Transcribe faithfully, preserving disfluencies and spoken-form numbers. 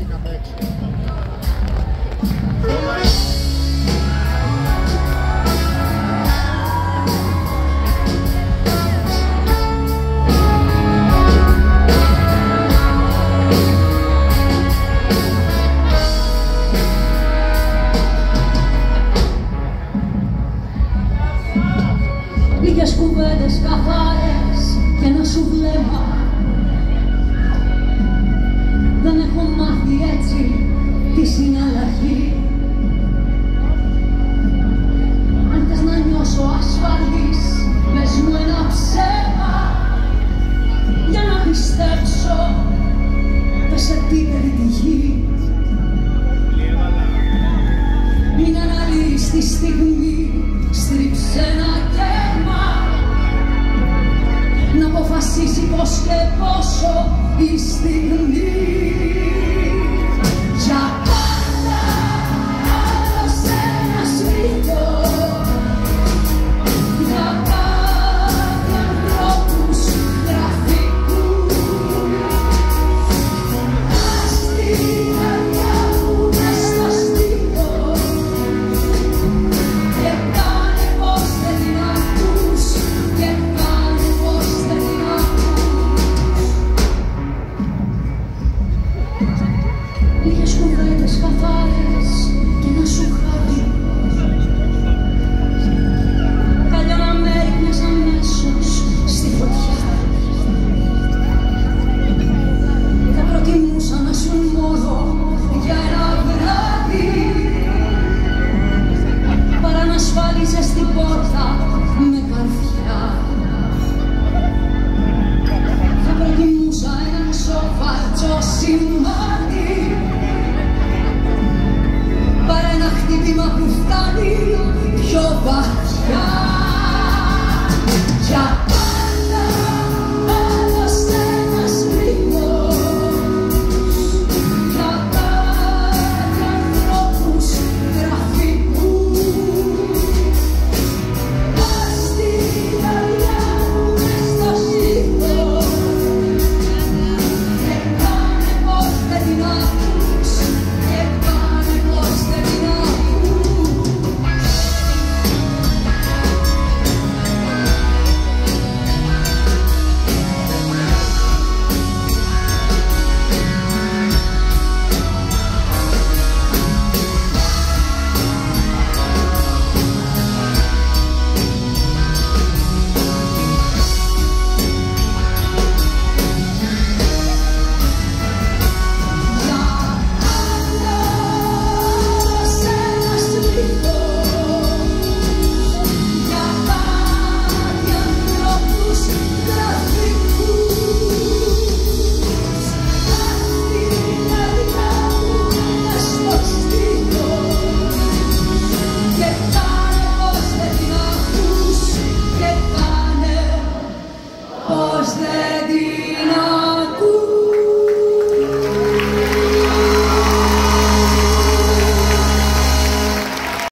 Λίγες κουβέντες καθαρές και ένα σου βλέμμα. Δεν έχω μάθει έτσι τη συναλλαγή. Αν θες να νιώσω ασφαλής, πες μου ένα ψέμα για να πιστέψω, πες σε τίγερη τη γη. Μην αναλύεις τη στιγμή, στρίψε ένα κέρμα να αποφασίσει πως και πόσο η στιγμή. Για πάντα άλλος ένας ρητός, για κάτι ανθρώπους γραφικούς. Ας την καρδιά μου μες στο στήθος και κάνε πως δεν την ακούς, και κάνε πως δεν την ακούς. Λίγες κουβέντες καθαρές και ένα σου χάδι. Καλό να με ρίχνες αμέσως στη φωτιά. Θα προτιμούσα να σου μόνο για ένα βράδυ, παρά να ασφάλιζες την πόρτα με καρφιά. Θα προτιμούσα έναν σοβαρό σημάδι, παρά ένα χτύπημα που φτάνει πιο βαθιά. Για πάντα άλλος ένας ρυθμός, για κάτι ανθρώπους γραφικούς. Ας την καρδιά μου μες στο στήθος και κάνε πως δεν την ακούς, και κάνε πως δεν την ακούς. Πώς δεν